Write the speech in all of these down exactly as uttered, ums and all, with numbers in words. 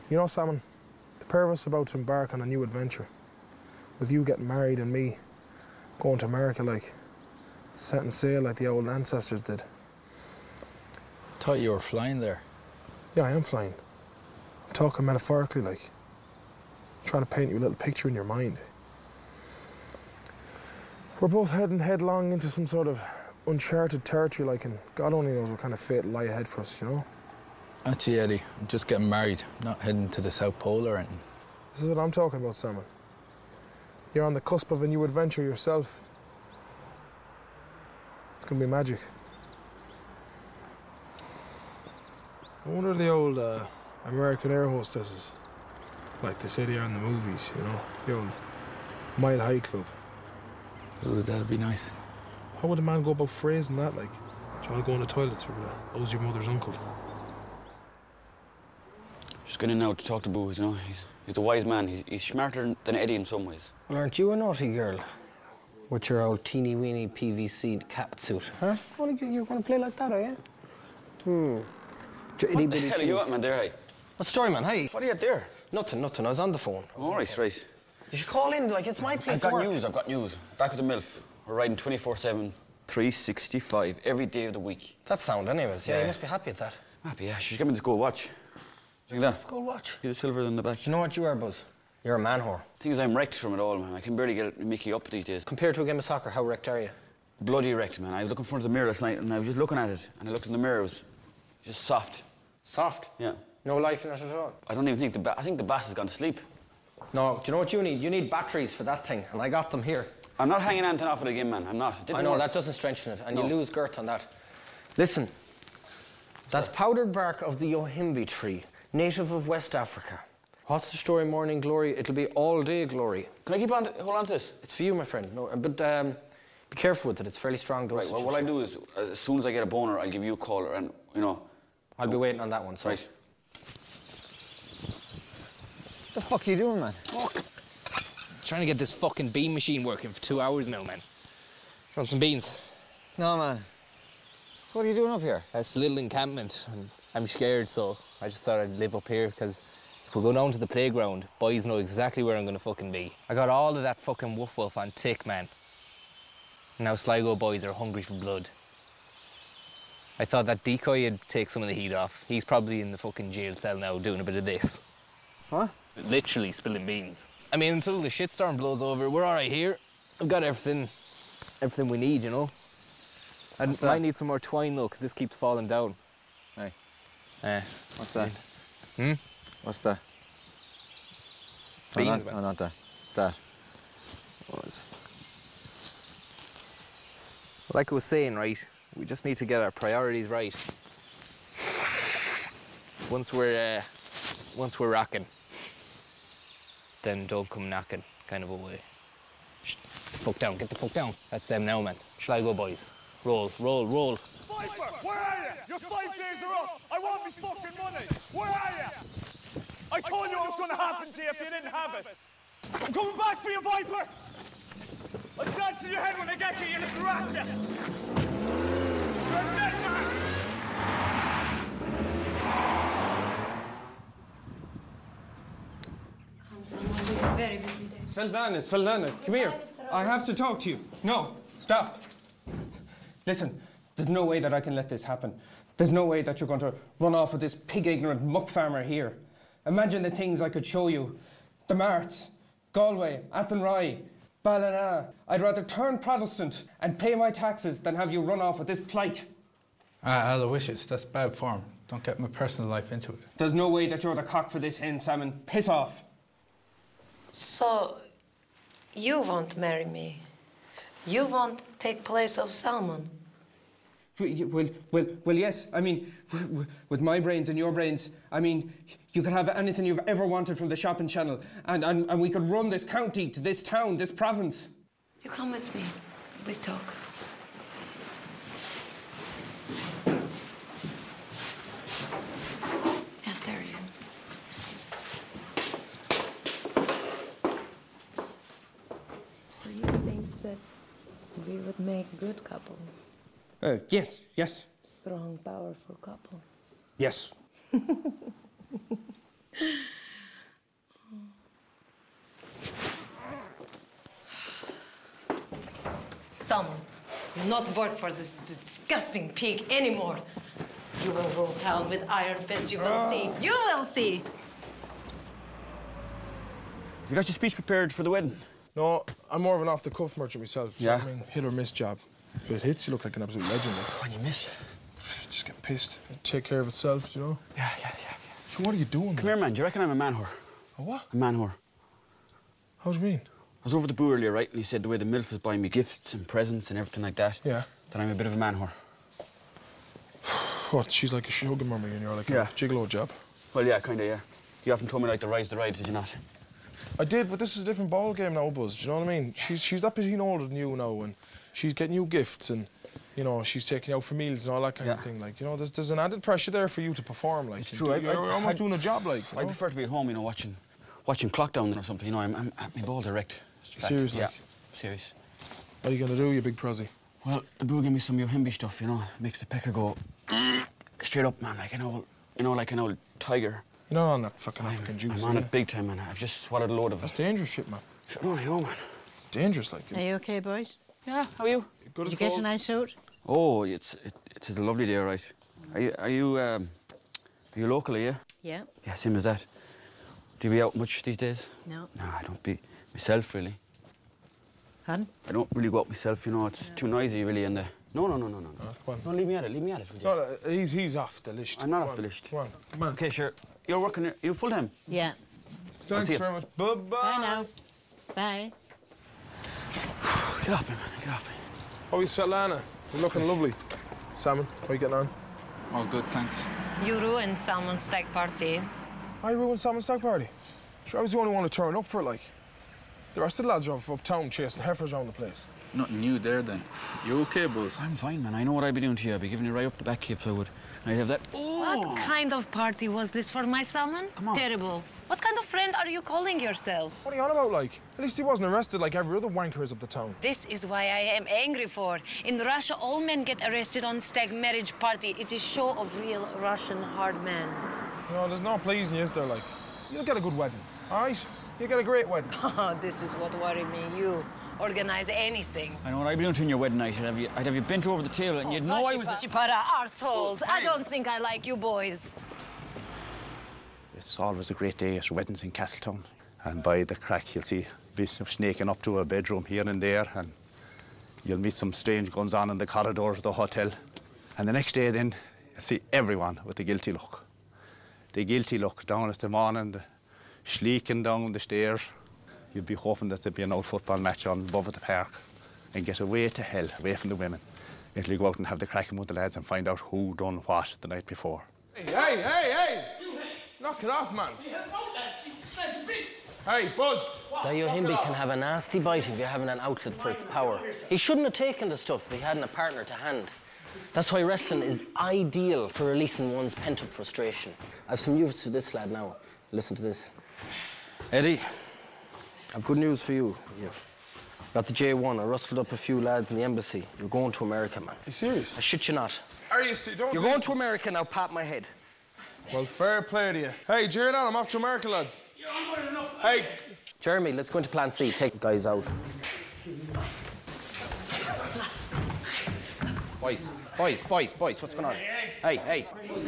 You know, Salmon, the pair of us are about to embark on a new adventure. With you getting married and me going to America, like, setting sail like the old ancestors did. Thought you were flying there. Yeah, I am flying. I'm talking metaphorically, like. I'm trying to paint you a little picture in your mind. We're both heading headlong into some sort of uncharted territory, like, and God only knows what kind of fate will lie ahead for us, you know? Actually, Eddie, I'm just getting married, not heading to the South Pole or anything. This is what I'm talking about, Salmon. You're on the cusp of a new adventure yourself. It's gonna be magic. I wonder the old uh, American air hostesses, like they say they are in the movies, you know? The old Mile High Club. Ooh, that'd be nice. How would a man go about phrasing that, like? Do you want to go in the toilets for that? I was your mother's uncle. Just going in now to talk to Booze, you know. He's, he's a wise man. He's, he's smarter than Eddie in some ways. Well, aren't you a naughty girl? With your old teeny-weeny P V C cat suit, huh? You're going to play like that, are you? Hmm. What the hell are you at, man, there, hey? What's the story, man? Hey. What are you at there? Nothing, nothing. I was on the phone. All right, right. You should call in, like, it's my place I've got to work. news, I've got news. Back with the MILF. We're riding twenty-four seven, three sixty-five, every day of the week. That's sound anyways. Yeah, Yeah. you must be happy at that. Happy, yeah. She's giving me this gold watch. Look at that. Gold watch. See the silver in the back. You know what you are, Buzz? You're a man whore. Thing is, I'm wrecked from it all, man. I can barely get Mickey up these days. Compared to a game of soccer, how wrecked are you? Bloody wrecked, man. I was looking in front of the mirror last night and I was just looking at it. And I looked in the mirror, it was just soft. Soft? Yeah. No life in it at all? I don't even think the ba I think the bass has gone to sleep. No, do you know what you need? You need batteries for that thing, and I got them here. I'm not hanging anything off it again, man. I'm not. It didn't I know, work. that doesn't strengthen it, and No. you lose girth on that. Listen, that's powdered bark of the Yohimbe tree, native of West Africa. What's the story, morning glory? It'll be all day glory. Can I keep on, hold on to this? It's for you, my friend. No, but um, be careful with it. It's fairly strong dosage. Right, well, what I do is, uh, as soon as I get a boner, I'll give you a call, and, you know... I'll be waiting on that one, so... Right. What the fuck are you doing, man? Fuck. Trying to get this fucking bean machine working for two hours now, man. Want some beans? No, man. What are you doing up here? It's a little encampment, and I'm scared, so I just thought I'd live up here, because if we go down to the playground, boys know exactly where I'm gonna fucking be. I got all of that fucking woof woof on tick, man. Now Sligo boys are hungry for blood. I thought that decoy would take some of the heat off. He's probably in the fucking jail cell now doing a bit of this. What? Literally spilling beans. I mean, until the shitstorm blows over, we're all right here. I've got everything, everything we need, you know? I What's might that? need some more twine, though, because this keeps falling down. Hey. Eh. What's that? Hmm? What's that? Beans, oh, not, man. oh, not that. That. What is it? Like I was saying, right, we just need to get our priorities right. Once we're, uh, once we're rocking, then don't come knocking, kind of a way. Shh, get the fuck down, get the fuck down. That's them now, man. Sligo boys. Roll, roll, roll. Viper, where are you? Your five days are up. I want me fucking money. Where are you? I told you what was going to happen to you if you didn't have it. I'm coming back for you, Viper. I'll dance in your head when I get you, you little rat. You're a dead man. Very busy day. Svetlana, Svetlana, come here. I have to talk to you. No, stop. Listen, there's no way that I can let this happen. There's no way that you're going to run off with this pig-ignorant muck farmer here. Imagine the things I could show you. The Marts, Galway, Athenry, Ballina. I'd rather turn Protestant and pay my taxes than have you run off with this pike. Ah, Aloysius, that's bad form. Don't get my personal life into it. There's no way that you're the cock for this hen, Salmon. Piss off. So, you won't marry me. You won't take place of Salmon. Well, well, well, yes. I mean, with my brains and your brains, I mean, you could have anything you've ever wanted from the shopping channel, and, and, and we could run this county to this town, this province. You come with me. We talk. After you. So you think that we would make a good couple? Uh, yes, yes. Strong, powerful couple. Yes. Salmon, you'll not work for this disgusting pig anymore. You will rule town with iron fist, you will Ah. see. You will see. Have you got your speech prepared for the wedding? No, I'm more of an off-the-cuff merchant myself. Do you know Yeah? what I mean? Hit or miss job. If it hits, you look like an absolute legend. Like. When you miss. Just get pissed. It'll take care of itself, do you know? Yeah, yeah, yeah. So what are you doing? Come here, man. Do you reckon I'm a man whore? A what? A man whore. How do you mean? I was over at the boo earlier, right? And he said the way the MILF was buying me gifts and presents and everything like that. Yeah. That I'm a bit of a man whore. What? She's like a sugar mummy and you're like Yeah. a gigolo job. Well, yeah, kind of, yeah. You often told me like to rise the ride, did you not? I did, but this is a different ball game now, Buzz. Do you know what I mean? She's she's that bit older than you now, and she's getting you gifts, and you know she's taking you out for meals and all that kind Yeah. of thing. Like you know, there's there's an added pressure there for you to perform. Like It's and true, do- I- You're I- almost I- doing a job, like. You I know? prefer to be at home, you know, watching watching Clock Down or something. You know, I'm, I'm my balls are wrecked. Fact, Seriously? Yeah, serious. What are you gonna do, you big prosy? Well, the boo gave me some Yohimbi stuff, you know. Makes the pecker go straight up, man, like an old, you know, like an old tiger. You're not on that fucking African juice. I'm are on you? it big time, man. I've just swallowed a load of That's it. dangerous shit, man. Sure, no, I know, man. It's dangerous, like. Are you okay, boys? Yeah, how are you? Good Did as you get gold. a nice suit? Oh, it's it, it's a lovely day, all right. Are you are you um are you local, are you? Yeah. Yeah, same as that. Do you be out much these days? No. No, I don't be myself really. Pardon? I don't really go out myself, you know. It's too noisy, really, and the. No, no, no, no, no. Oh, come on. No, leave me at it. Leave me at it, will you? No, no, he's he's off the list. I'm not Come off the on, list. Come on, come on. Okay, sure. You're working. Here. You full time? Yeah. Thanks see you. very much. Bye Bye bye. now. Bye. Get off me, man. Get off me. How are you, Svetlana? You're looking lovely. Salmon, how are you getting on? All good, thanks. You ruined Salmon's stag party. I ruined Salmon's stag party. Sure, I was the only one to turn up for it, like. The rest of the lads are up uptown chasing heifers around the place. Nothing new there then. You okay, Buzz? I'm fine, man. I know what I'd be doing to you. I'd be giving you right up the back if I would. And I'd have that. Oh! What kind of party was this for my Salmon? Come on. Terrible. What kind of friend are you calling yourself? What are you on about, like? At least he wasn't arrested like every other wanker is up the town. This is why I am angry for. In Russia, all men get arrested on stag marriage party. It is show of real Russian hard men. No, there's no pleasing you, is there, like? You'll get a good wedding, all right? You'll get a great wedding. Oh, this is what worries me. You organize anything. I know what I'd be doing to you on your wedding night. I'd have you, I'd have you bent over the table and you'd know I was. Para arseholes. I don't think I like you boys. It's always a great day at weddings in Castletown. And by the crack, you'll see bits of snaking up to a bedroom here and there, and you'll meet some strange guns on in the corridors of the hotel. And the next day, then, you'll see everyone with the guilty look. The guilty look down at the morning, the sleeking down the stairs. You'll be hoping that there'll be an old football match on above at the park and get away to hell, away from the women, until you go out and have the cracking with the lads and find out who done what the night before. Hey, hey, hey, hey! Knock it off, man. Hey, Buzz. The Yohimbi can have a nasty bite if you're having an outlet for its power. He shouldn't have taken the stuff if he hadn't a partner to hand. That's why wrestling is ideal for releasing one's pent-up frustration. I've some news for this lad now. Listen to this. Eddie, I've good news for you. You've got the J one. I rustled up a few lads in the embassy. You're going to America, man. Are you serious? I shit you not. Are you serious? Don't You're do going this. to America now, pat my head. Well, fair play to you. Hey, cheer it on. I'm off to America, lads. Hey. Jeremy, let's go into Plan C. Take the guys out. Boys, boys, boys, boys, what's going on? Hey, hey.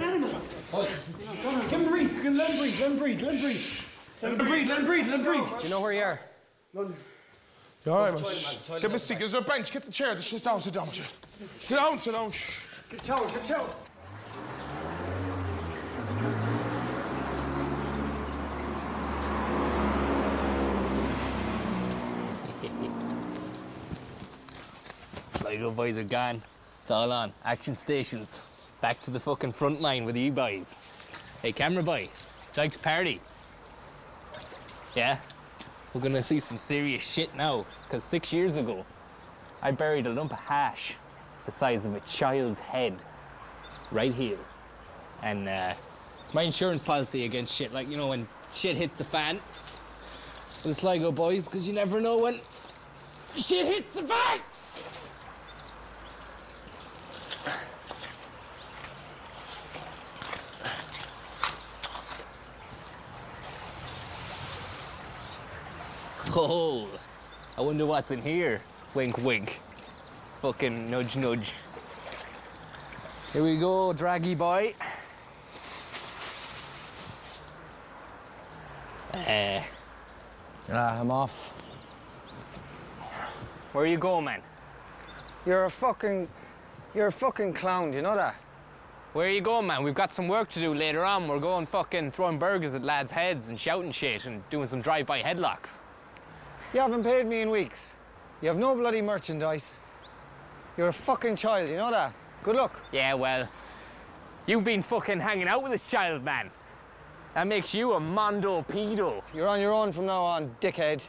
Give him breathe. Let him breathe. Let him breathe. Let him breathe. Let him breathe. Let him breathe. Let him breathe. Do you know where you are? You all right, man? Get me a seat. Is there a bench? Get the chair. Just sit down, sit down. Sit sit down, sit down. Shh. Get towel. Get towel. Sligo boys are gone. It's all on. Action stations. Back to the fucking front line with you boys. Hey, camera boy. Would you like to party? Yeah? We're gonna see some serious shit now. Because six years ago, I buried a lump of hash the size of a child's head right here. And uh, it's my insurance policy against shit. Like, you know, when shit hits the fan. For the Sligo boys, because you never know when shit hits the fan! Oh, I wonder what's in here. Wink, wink. fucking nudge, nudge. Here we go, draggy boy. Uh, Ah, I'm off. where you going, man? You're a fucking... You're a fucking clown, do you know that? Where are you going, man? We've got some work to do later on. We're going fucking throwing burgers at lads' heads and shouting shit and doing some drive-by headlocks. You haven't paid me in weeks. You have no bloody merchandise. You're a fucking child, you know that? Good luck. Yeah, well, you've been fucking hanging out with this child, man. That makes you a mondo pedo. You're on your own from now on, dickhead.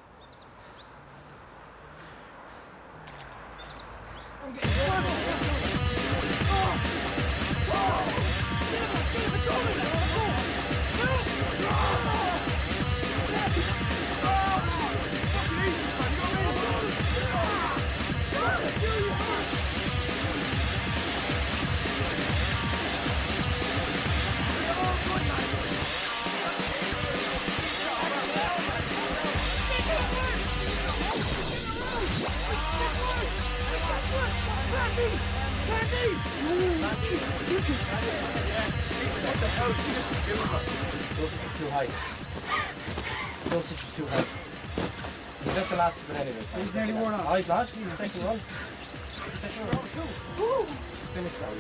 Too high. Dosage is too high. That's the last of it anyway. He's nearly worn out. I've lost. He's second round. Second round too. Woo! Finish now.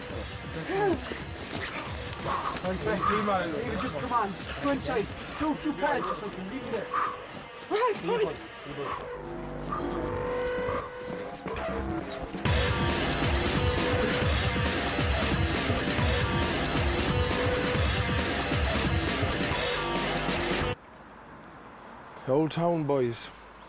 Just come on. Go inside. Do a few pads or something. Leave it there. Right, right. Old Town boys.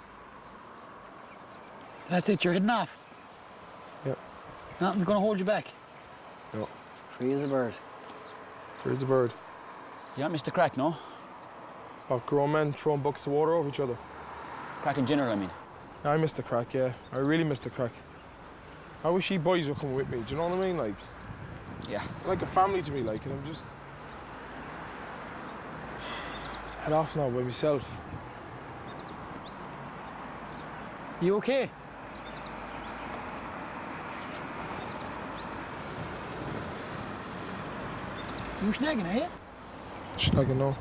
That's it, you're heading off. Yep. Nothing's gonna hold you back. No. Free as a bird. Free as a bird. You don't miss the crack, no? What, grown men throwing buckets of water over each other? Crack in general, I mean. I miss the crack, yeah. I really miss the crack. I wish you boys would come with me, do you know what I mean? Like, yeah. Like a family to me, like, and I'm just... head off now by myself. You okay? You snagging, are you? Snagging, no.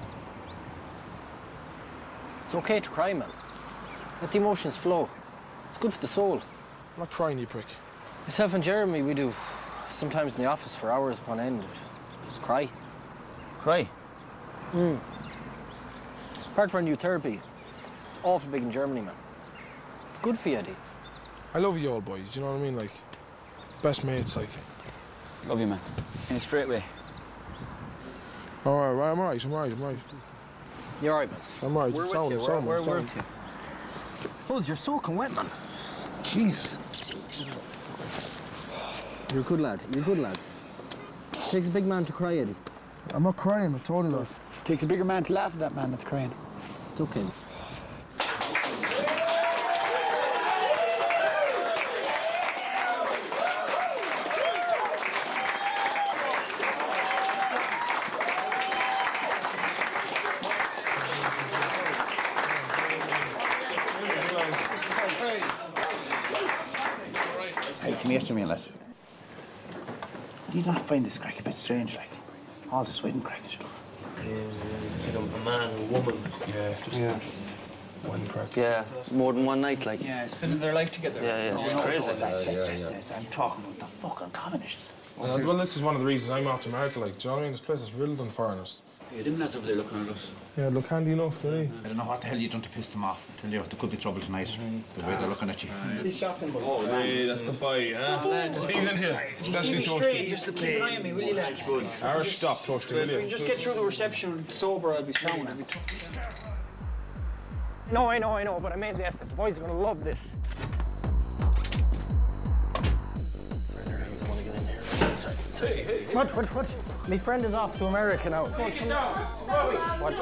It's okay to cry, man. Let the emotions flow. It's good for the soul. I'm not crying, you prick. Myself and Jeremy, we do sometimes in the office for hours upon end. Just cry. Cry? Hmm. Part of our new therapy. It's awful big in Germany, man. It's good for you, Eddie. I love you all, boys, do you know what I mean? Like, best mates, like. Love you, man. In a straight way. All right, right, I'm all right, I'm all right, I'm all right. You're all right, man. I'm all right, We're I'm with sound, you, I'm we're, sound, we're, I'm we're sound. with you. Buzz, you're soaking wet, man. Jesus. You're a good lad, you're good lads. Takes a big man to cry, Eddie. I'm not crying, I told you that. Takes a bigger man to laugh at that man that's crying. It's okay. Hey, come here to me, lad. Do you not find this crack a bit strange, like? All this wedding crack and stuff. Yeah, it's like a, a man, a woman. Yeah, just Yeah. one crack. Yeah, more than one night, like. Yeah, spending their life together. Yeah, yeah, it's No, no, crazy. no, lads, lads, lads, lads, I'm talking about the fucking communists. Well, well, this is one of the reasons I'm off to America, like, do you know what I mean? This place is riddled in foreigners. Yeah, them lads over there looking at us. Yeah, look handy enough, really. I don't know what the hell you done to piss them off. I tell you, there could be trouble tonight. The way they're looking at you. Oh, hey, that's the boy, huh? Evening to you. Especially Straight, just keep an eye on me, will you, lads? Irish stop, Toasty, will If we you? just get through the reception sober, I'll be sound. I'll be tough. No, I know, I know, but I made the effort. The boys are gonna love this. What, what, what? My friend is off to America now. What?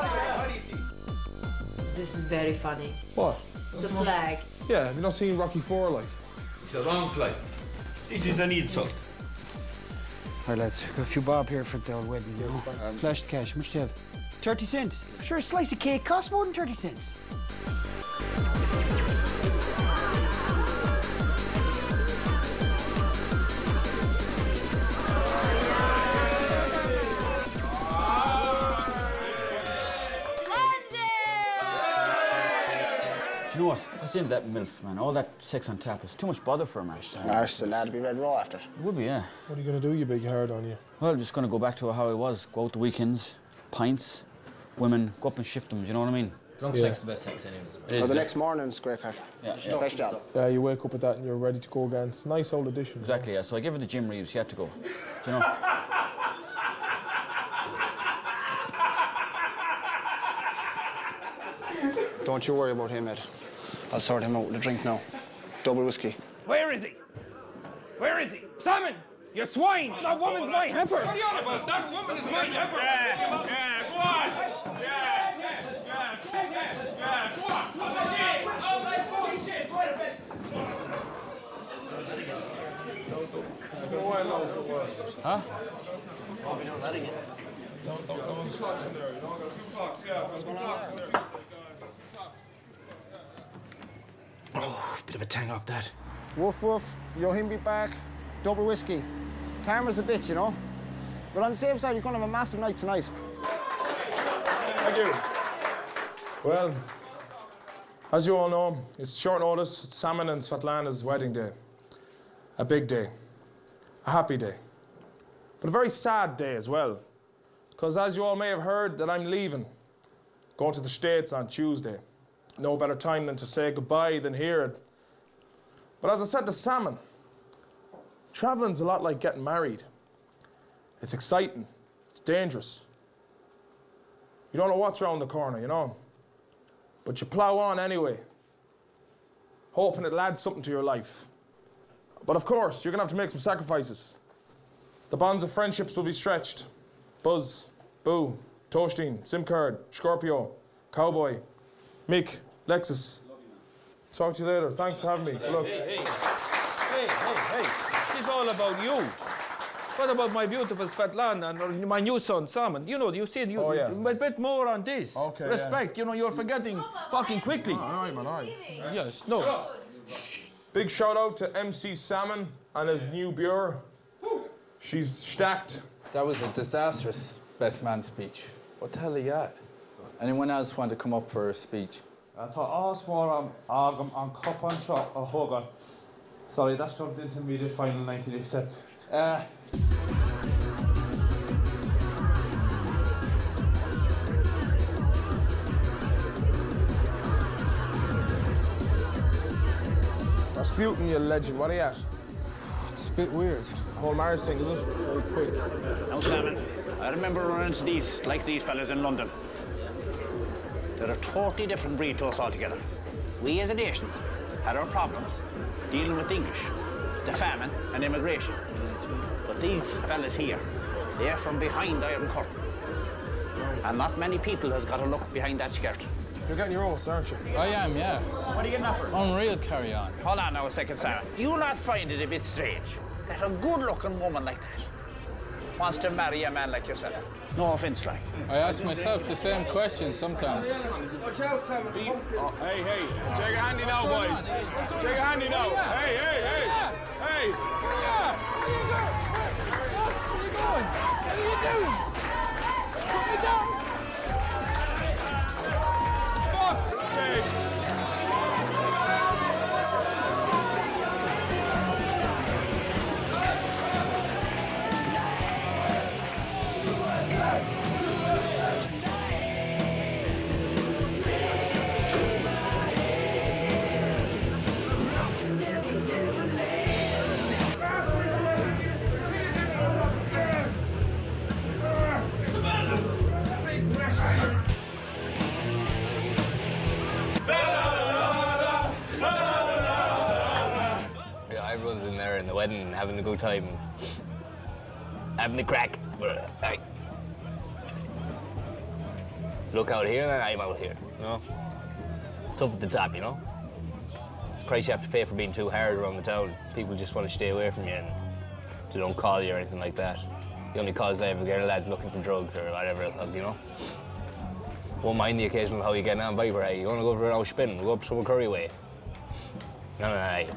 This is very funny. What? The flag. Yeah, have you not seen Rocky Four, like? It's the wrong flight. This is an insult. All right, lads, got a few bob here for the old wedding, you know. Flash the cash, how much do you have? thirty cents. Sure, a slice of cake costs more than thirty cents. you know what? What's into that MILF, man? All that sex on tap is too much bother for a marriage. Marsh, the lad be red raw after it. Would be, yeah. What are you going to do, you big hard on you? Well, I'm just going to go back to how I was. Go out the weekends, pints, women, go up and shift them, do you know what I mean? Drunk Yeah. sex is the best sex anyways. It is, Oh, the yeah. next morning's great crack. Yeah, Yeah, best job. Yeah, you wake up with that and you're ready to go again. It's a nice old addition. Exactly, yeah. So I gave her the Jim Reeves. She had to go. Do you know? Don't you worry about him, Ed. I'll sort him out with a drink now. Double whiskey. Where is he? Where is he? Simon! You swine! That woman's my heifer! What are you on about? That woman is my heifer! Yeah, yeah, go on. Yeah, yeah, yeah, yeah, go on. Huh? Oh, bit of a tang off that. Woof woof, yo him be back. Double whiskey. Camera's a bitch, you know. But on the safe side, he's going to have a massive night tonight. Thank you. Well, as you all know, it's short notice. It's Salmon and Svetlana's wedding day. A big day. A happy day. But a very sad day as well. Because as you all may have heard, that I'm leaving. Going to the States on Tuesday. No better time than to say goodbye than hear it. But as I said to Salmon, traveling's a lot like getting married. It's exciting. It's dangerous. You don't know what's around the corner, you know? But you plough on anyway, hoping it'll add something to your life. But of course, you're gonna have to make some sacrifices. The bonds of friendships will be stretched. Buzz, Boo, Toasteen, Simcard, Scorpio, Cowboy, Mick, Lexus. Talk to you later. Thanks for having me. Good luck. Hey, hey, hey, hey, hey. It's all about you. What about my beautiful Svetlana and my new son, Simon? You know, you see, you, Oh, yeah. a bit more on this. Okay, Respect, you know, you're forgetting fucking quickly. All right, man, all right. Yes, no. Big shout out to M C Salmon and his new bureau. She's stacked. That was a disastrous best man speech. What the hell are you at? Anyone else want to come up for a speech? I thought, oh, small on Argam on Cup on Shot or Hogan. Sorry, that's from the intermediate final nineteen eighty-seven. Uh, Rasputin, you legend. What are you at? It's a bit weird. Whole marriage thing, is it? Very quick. Now, Salmon, I remember running into these, like these fellas in London. They're a totally different breed to us altogether. We as a nation had our problems dealing with the English, the famine and immigration. But these fellas here, they are from behind the Iron Curtain. And not many people has got a look behind that skirt. You're getting your oaths, aren't you? I am, yeah. What are you getting offered? Unreal carry on. Hold on now a second, Sarah. Do you not find it a bit strange that a good-looking woman like that wants to marry a man like yourself? No offense, like. I ask myself the same question sometimes. Watch out, Simon. Oh, hey, hey, take a handy now, boys. Take a handy now. Hey, hey, hey, hey. Where are you going? What are you doing? Put me down. Fuck's sake. Yeah, everyone's in there in the wedding and having a good time. Having the crack. Hey. Look out here and then I'm out here, you know? It's tough at the top, you know? It's the price you have to pay for being too hard around the town. People just want to stay away from you and they don't call you or anything like that. The only calls I ever get are lads looking for drugs or whatever, you know? Won't mind the occasional how you getting on Viper, hey, you want to go for an old spin, we'll go up some Curry way. No, no, no. I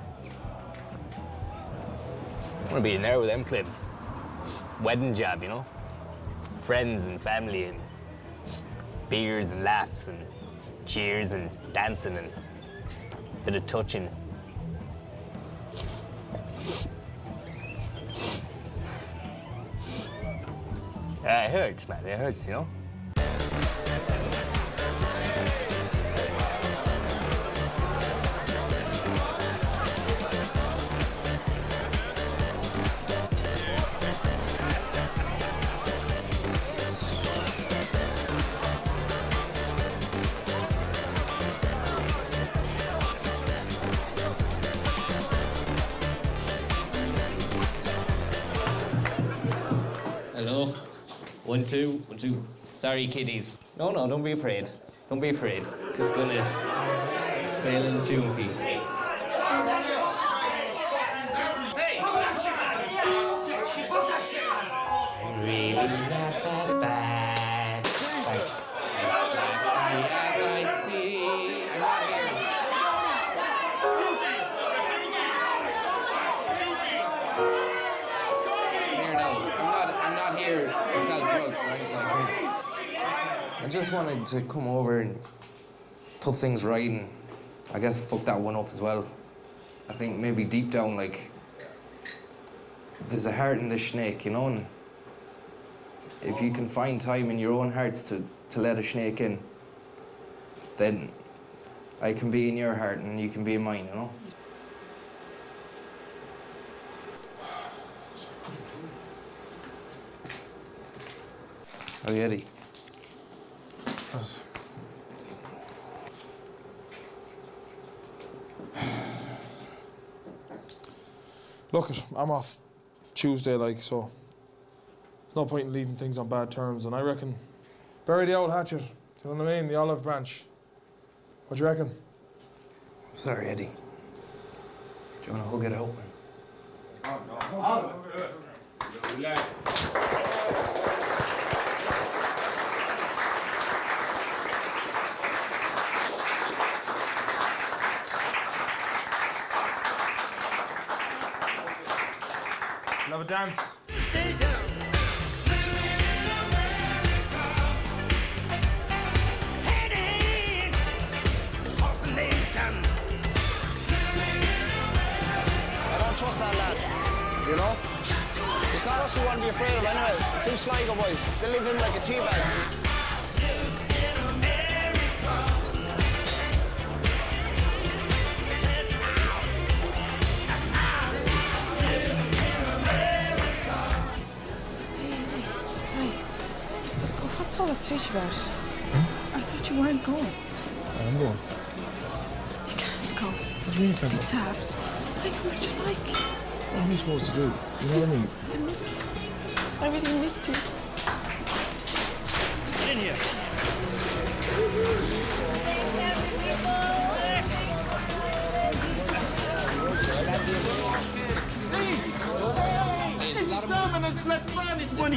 want to be in there with them clips. Wedding job, you know? Friends and family and beers and laughs and cheers and dancing and Bit of touching. Uh, it hurts, man. It hurts, you know? Hello. One, two, one, two. Sorry, kiddies. No, no, don't be afraid. Don't be afraid. Just gonna play a little tune for you. Really not that bad. Here now, I'm not, I'm not here to sell drugs, right? Like, I just wanted to come over and put things right, and I guess fuck that one up as well. I think maybe deep down, like, there's a heart in the snake, you know, and if you can find time in your own hearts to, to let a snake in, then I can be in your heart and you can be in mine, you know? Oh, Eddie. Look, I'm off Tuesday, like, so there's no point in leaving things on bad terms, and I reckon bury the old hatchet, do you know what I mean? The olive branch. What do you reckon? Sorry, Eddie. Do you want to hug it out, man? Have a dance. Trust that lad, you know? It's not us who want to be afraid of anyways. It's them Sligo boys. They live in like a tea bag. What's all that speech about? I thought you weren't going. I'm going. You can't go. What do you mean you can't go? Taft. I know what you like. What am I supposed to do? You know what I mean? I miss I really miss you. Get in here. This is Simon that's left Brandy's money.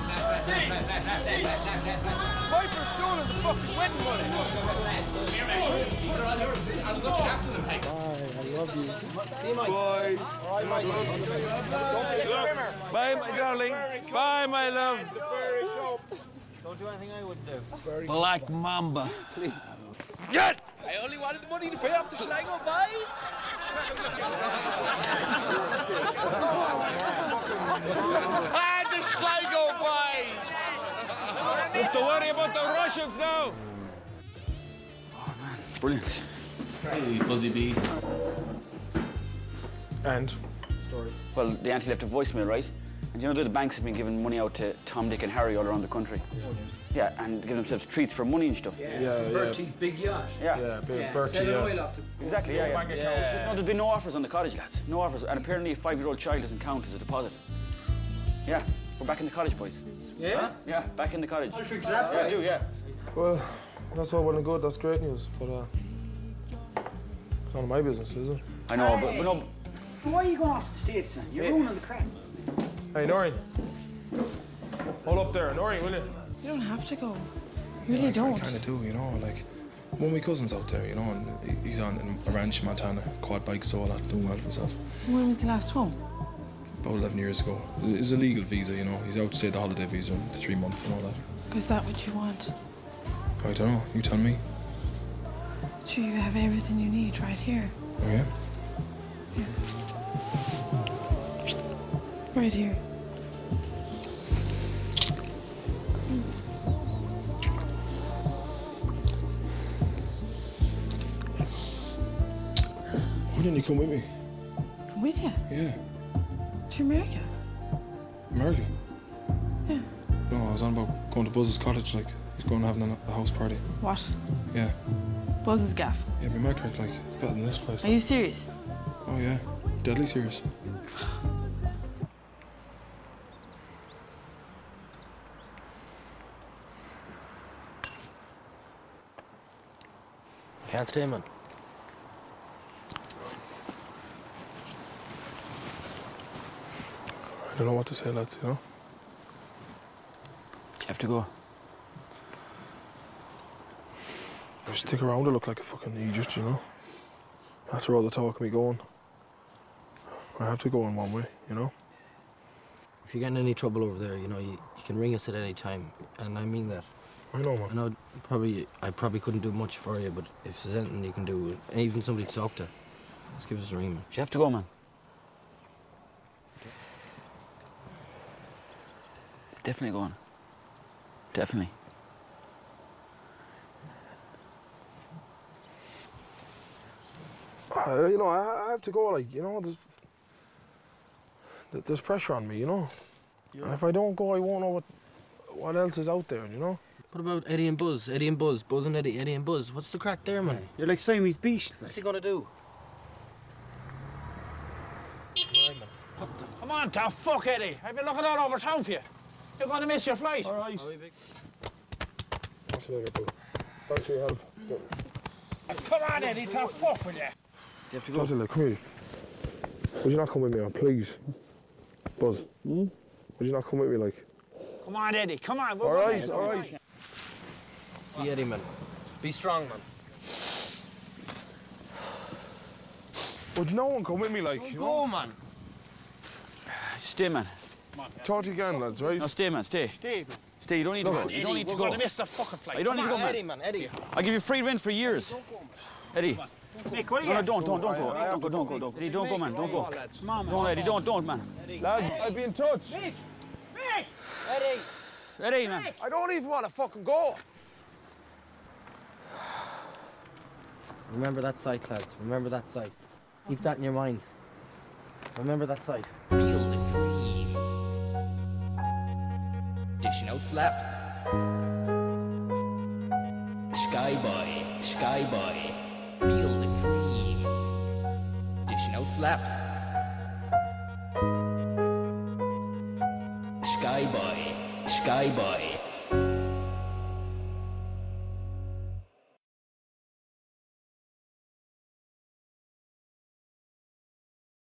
Viper stole the fucking wedding money. I love you. Bye. Bye, my darling. Bye, my love. Don't do anything I wouldn't do. Black Mamba. Please. Get! I only wanted the money to pay off the Sligo buy. Ah, the Sligo boys! You have to worry about the Russians now. Brilliant. Hey, Buzzy B. And? Story. Well, the auntie left a voicemail, right? And you know that the banks have been giving money out to Tom, Dick and Harry all around the country? Yeah, yeah, and giving themselves treats for money and stuff. Yeah, yeah, yeah. Bertie's big yacht. Yeah. Yeah, big Yeah, Bertie, sell it yeah. away, lot to- Exactly, yeah, No yeah. bank account. Yeah. No, there's been no offers on the cottage, lads. No offers. And apparently a five-year-old child doesn't count as a deposit. Yeah, we're back in the cottage, boys. Yeah? Huh? Yeah, back in the cottage. I'll trick that Yeah, I way. do, yeah. Well, that's all well and good. That's great news, but uh, it's none of my business, is it? I know, but, but no. Why are you going off to the States, man? You're ruining the crap. Hey, Noreen. Hold up there, Noreen, will you? You don't have to go. You really don't. I kind of do, you know, like, one of my cousins out there, you know, and he- he's on a ranch in Montana, quad bikes, all that, doing well for himself. When was the last one? About eleven years ago. It was a legal visa, you know, he's out to stay the holiday visa, the three months and all that. Is that what you want? I don't know, you tell me. Sure, you have everything you need right here. Oh, yeah? Right here. Why didn't you come with me? Come with you? Yeah. To America? America? Yeah. No, I was on about going to Buzz's cottage, like, he's going to have a, a house party. What? Yeah. Buzz's gaff? Yeah, be my crack, like, better than this place. Are you serious? Oh, yeah. Deadly serious. Can't stay, man. I don't know what to say, lads, you know? You have to go. I stick around to look like a fucking idiot, you know? After all the talk of me going, I have to go in one way, you know? If you get in any trouble over there, you know, you, you can ring us at any time, and I mean that. I know, man. I know probably, I probably couldn't do much for you, but if there's anything you can do, even somebody to talk to, just give us a ring, man. You have to go, man. Definitely going. Definitely. Uh, you know, I, I have to go, like, you know, there's, there's pressure on me, you know? Yeah. And if I don't go, I won't know what, what else is out there, you know? What about Eddie and Buzz? Eddie and Buzz, Buzz and Eddie, Eddie and Buzz. What's the crack there, man? You're like Siamese beast. What's he gonna do? Come on, Tom, fuck Eddie. I've been looking all over town for you. You're going to miss your flight. All right. Thanks for your help. Come on, Eddie, Tom, fuck with you. You have to go. Come here. Would you not come with me, please? Buzz, hmm? Would you not come with me, like? Come on, Eddie, come on. All right, all right. See Eddie, man. Be strong, man. Would no one come with me, like? Don't you go, know? man. Stay, man. Talk to you again, lads, right? No, stay, man, stay. Stay. Stay, you don't need to Look, go. You Eddie, don't need to we're go. going to miss the fucking flight. You don't Come need to on, go, man. Eddie, man, Eddie. I'll give you free rent for years. Eddie. Nick, what are you? No, no, don't, don't, don't go. I- I Don't go, don't go, don't go. Eddie, don't go, man, don't go. Come on, man. Don't, Eddie, don't, don't, man. Lads, I'll be in touch. Nick! Nick! Eddie! Eddie, man. I don't even want to fucking go. Remember that sight, lads. Remember that sight. Keep that in your minds. Remember that sight. Feel the cream. Dishing out slaps. Sky boy, sky boy. Feel the cream. Dishing out slaps. Sky boy, sky boy.